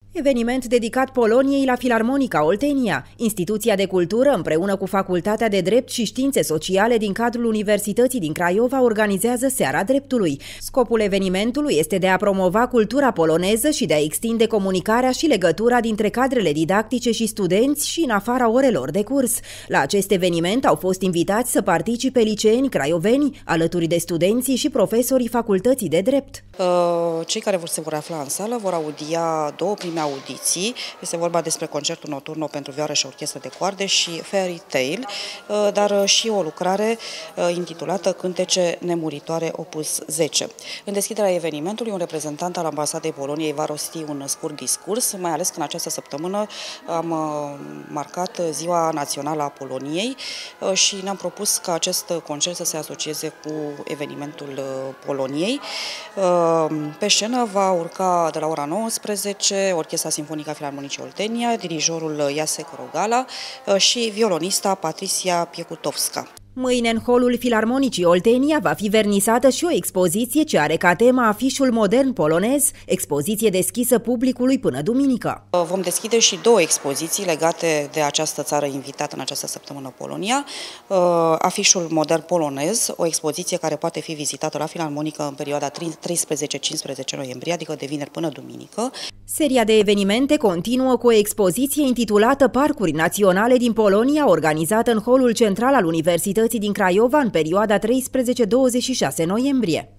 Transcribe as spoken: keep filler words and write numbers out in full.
Eveniment dedicat Poloniei la Filarmonica Oltenia. Instituția de cultură, împreună cu Facultatea de Drept și Științe Sociale din cadrul Universității din Craiova, organizează Seara Dreptului. Scopul evenimentului este de a promova cultura poloneză și de a extinde comunicarea și legătura dintre cadrele didactice și studenți și în afara orelor de curs. La acest eveniment au fost invitați să participe liceeni craioveni, alături de studenții și profesorii Facultății de Drept. Cei care se vor afla în sală vor audia două prime audiții. Este vorba despre concertul nocturno pentru vioară și orchestră de coarde și Fairy Tale, dar și o lucrare intitulată Cântece nemuritoare opus zece. În deschiderea evenimentului, un reprezentant al Ambasadei Poloniei va rosti un scurt discurs, mai ales că în această săptămână am marcat Ziua Națională a Poloniei și ne-am propus ca acest concert să se asocieze cu evenimentul Poloniei. Pe scenă va urca de la ora nouăsprezece Orchestra Sinfonică a Filarmonicii Oltenia, dirijorul Jacek Rogala și violonista Patricia Piekutovska. Mâine, în holul Filarmonicii Oltenia, va fi vernisată și o expoziție ce are ca temă afișul modern polonez, expoziție deschisă publicului până duminică. Vom deschide și două expoziții legate de această țară invitată în această săptămână, Polonia. Afișul modern polonez, o expoziție care poate fi vizitată la Filarmonică în perioada treisprezece cincisprezece noiembrie, adică de vineri până duminică. Seria de evenimente continuă cu o expoziție intitulată Parcuri Naționale din Polonia, organizată în holul central al Universității din Craiova în perioada treisprezece douăzeci și șase noiembrie.